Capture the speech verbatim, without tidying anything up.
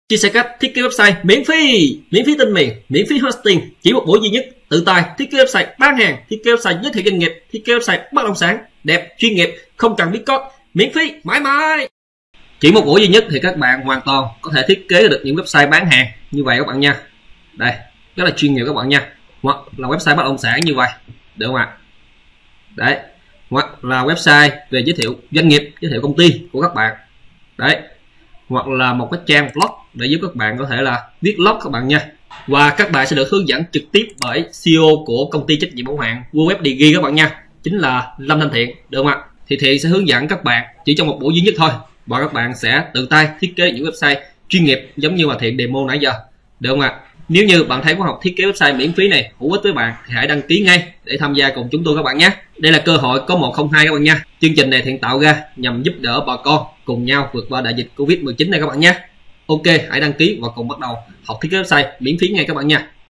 Chia sẻ cách thiết kế website miễn phí, miễn phí tên miền, miễn phí hosting, chỉ một buổi duy nhất. Tự tay thiết kế website bán hàng, thiết kế website giới thiệu doanh nghiệp, thiết kế website bất động sản, đẹp, chuyên nghiệp, không cần biết code, miễn phí mãi mãi. Chỉ một buổi duy nhất thì các bạn hoàn toàn có thể thiết kế được những website bán hàng như vậy các bạn nha. Đây, rất là chuyên nghiệp các bạn nha. Hoặc là website bất động sản như vậy, được không ạ? Đấy, hoặc là website về giới thiệu doanh nghiệp, giới thiệu công ty của các bạn. Đấy, hoặc là một cái trang blog để giúp các bạn có thể là viết blog các bạn nha. Và các bạn sẽ được hướng dẫn trực tiếp bởi xê e ô của công ty trách nhiệm hữu hạn WebDigi các bạn nha, chính là Lâm Thanh Thiện, được không ạ? Thì Thiện sẽ hướng dẫn các bạn chỉ trong một buổi duy nhất thôi, và các bạn sẽ tự tay thiết kế những website chuyên nghiệp giống như mà Thiện demo nãy giờ, được không ạ? Nếu như bạn thấy khóa học thiết kế website miễn phí này hữu ích với bạn thì hãy đăng ký ngay để tham gia cùng chúng tôi các bạn nhé. Đây là cơ hội có một không hai các bạn nha. Chương trình này Thiện tạo ra nhằm giúp đỡ bà con cùng nhau vượt qua đại dịch Covid mười chín này các bạn nhé. Ok, hãy đăng ký và cùng bắt đầu học thiết kế website miễn phí ngay các bạn nha.